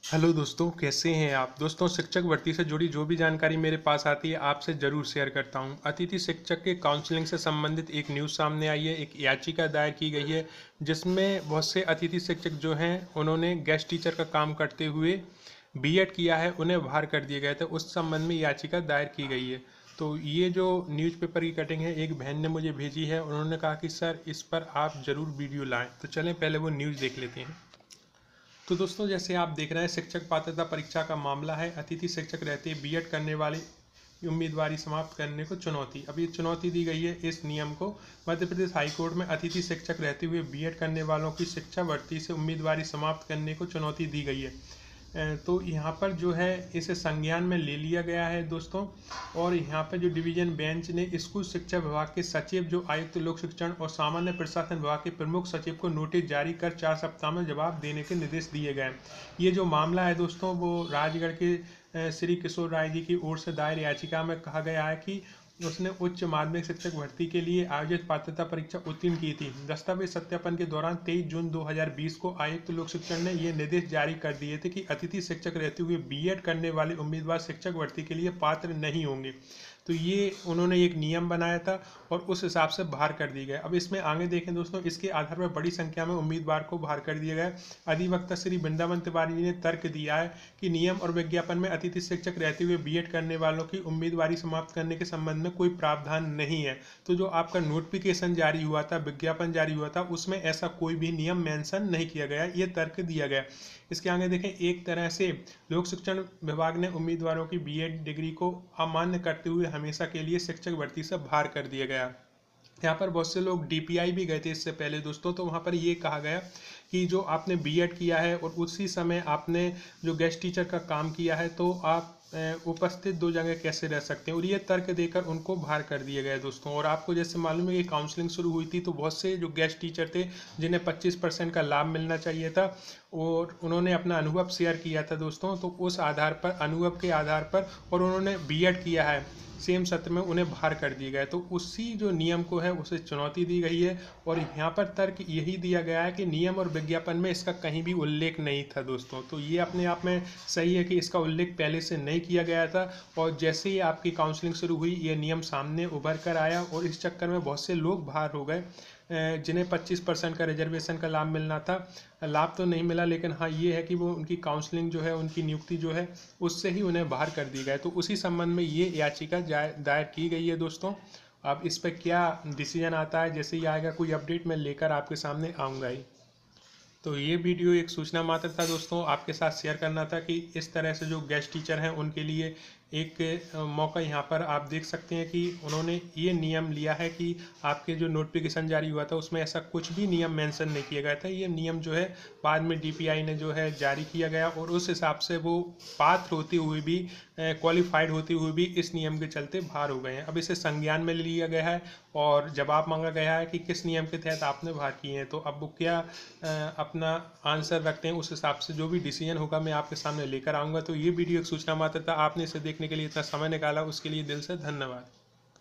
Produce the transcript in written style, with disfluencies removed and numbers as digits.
Hello दोस्तों, कैसे हैं आप। दोस्तों, शिक्षक भर्ती से जुड़ी जो भी जानकारी मेरे पास आती है आपसे ज़रूर शेयर करता हूं। अतिथि शिक्षक के काउंसलिंग से संबंधित एक न्यूज़ सामने आई है। एक याचिका दायर की गई है जिसमें बहुत से अतिथि शिक्षक जो हैं उन्होंने गेस्ट टीचर का काम करते हुए बीएड किया है, उन्हें बाहर कर दिए गए थे। उस संबंध में याचिका दायर की गई है। तो ये जो न्यूज़पेपर की कटिंग है, एक बहन ने मुझे भेजी है। उन्होंने कहा कि सर, इस पर आप ज़रूर वीडियो लाएँ। तो चलें पहले वो न्यूज़ देख लेते हैं। तो दोस्तों, जैसे आप देख रहे हैं, शिक्षक पात्रता परीक्षा का मामला है। अतिथि शिक्षक रहते बीएड करने वाले उम्मीदवारी समाप्त करने को चुनौती। अब ये चुनौती दी गई है इस नियम को। मध्य प्रदेश हाईकोर्ट में अतिथि शिक्षक रहते हुए बीएड करने वालों की शिक्षा भर्ती से उम्मीदवारी समाप्त करने को चुनौती दी गई है। तो यहाँ पर जो है इसे संज्ञान में ले लिया गया है दोस्तों। और यहाँ पर जो डिवीजन बेंच ने स्कूल शिक्षा विभाग के सचिव, जो आयुक्त लोक शिक्षण और सामान्य प्रशासन विभाग के प्रमुख सचिव को नोटिस जारी कर 4 सप्ताह में जवाब देने के निर्देश दिए गए। ये जो मामला है दोस्तों, वो राजगढ़ के श्री किशोर राय जी की ओर से दायर याचिका में कहा गया है कि उसने उच्च माध्यमिक शिक्षक भर्ती के लिए आयोजित पात्रता परीक्षा उत्तीर्ण की थी। दस्तावेज सत्यापन के दौरान 23 जून 2020 को आयुक्त लोक शिक्षण ने ये निर्देश जारी कर दिए थे कि अतिथि शिक्षक रहते हुए बीएड करने वाले उम्मीदवार शिक्षक भर्ती के लिए पात्र नहीं होंगे। तो ये उन्होंने एक नियम बनाया था और उस हिसाब से बाहर कर दिए गए। अब इसमें आगे देखें दोस्तों, इसके आधार पर बड़ी संख्या में उम्मीदवार को बाहर कर दिया गया। अधिवक्ता श्री वृंदावन तिवारी जी ने तर्क दिया है कि नियम और विज्ञापन में अतिथि शिक्षक रहते हुए बीएड करने वालों की उम्मीदवारी समाप्त करने के संबंध में कोई प्रावधान नहीं है। तो जो आपका नोटिफिकेशन जारी हुआ था, विज्ञापन जारी हुआ था, उसमें ऐसा कोई भी नियम मेंशन नहीं किया गया, ये तर्क दिया गया। इसके आगे देखें, एक तरह से लोक शिक्षण विभाग ने उम्मीदवारों की बीएड डिग्री को अमान्य करते हुए हमेशा के लिए शिक्षक भर्ती से बाहर कर दिया गया। यहाँ पर बहुत से लोग डीपीआई भी गए थे इससे पहले दोस्तों। तो वहाँ पर ये कहा गया कि जो आपने बीएड किया है और उसी समय आपने जो गेस्ट टीचर का काम किया है, तो आप उपस्थित दो जगह कैसे रह सकते हैं। और ये तर्क देकर उनको बाहर कर दिया गया दोस्तों। और आपको जैसे मालूम है कि काउंसलिंग शुरू हुई थी, तो बहुत से जो गेस्ट टीचर थे जिन्हें 25% का लाभ मिलना चाहिए था, और उन्होंने अपना अनुभव शेयर किया था दोस्तों। तो उस आधार पर, अनुभव के आधार पर, और उन्होंने बीएड किया है सेम सत्र में, उन्हें बाहर कर दिया गया। तो उसी जो नियम को है उसे चुनौती दी गई है। और यहाँ पर तर्क यही दिया गया है कि नियम और विज्ञापन में इसका कहीं भी उल्लेख नहीं था दोस्तों। तो ये अपने आप में सही है कि इसका उल्लेख पहले से नहीं किया गया था। और जैसे ही आपकी काउंसलिंग शुरू हुई, ये नियम सामने उभर कर आया और इस चक्कर में बहुत से लोग बाहर हो गए जिन्हें 25% का रिजर्वेशन का लाभ मिलना था। लाभ तो नहीं मिला, लेकिन हाँ ये है कि वो उनकी काउंसलिंग जो है, उनकी नियुक्ति जो है, उससे ही उन्हें बाहर कर दी गए। तो उसी संबंध में ये याचिका दायर की गई है दोस्तों। अब इस पर क्या डिसीजन आता है, जैसे ही आएगा कोई अपडेट, मैं लेकर आपके सामने आऊँगा ही। तो ये वीडियो एक सूचना मात्र था दोस्तों, आपके साथ शेयर करना था कि इस तरह से जो गेस्ट टीचर हैं उनके लिए एक मौका यहाँ पर आप देख सकते हैं कि उन्होंने ये नियम लिया है कि आपके जो नोटिफिकेशन जारी हुआ था उसमें ऐसा कुछ भी नियम मेंशन नहीं किया गया था। ये नियम जो है बाद में डीपीआई ने जो है जारी किया गया, और उस हिसाब से वो पात्र होते हुए भी, क्वालिफाइड होते हुए भी इस नियम के चलते बाहर हो गए हैं। अब इसे संज्ञान में ले लिया गया है और जवाब मांगा गया है कि किस नियम के तहत आपने बाहर किए हैं। तो अब वो क्या अपना आंसर रखते हैं, उस हिसाब से जो भी डिसीजन होगा मैं आपके सामने लेकर आऊँगा। तो ये वीडियो एक सूचना मात्र था। आपने इसे देखने के लिए इतना समय निकाला, उसके लिए दिल से धन्यवाद।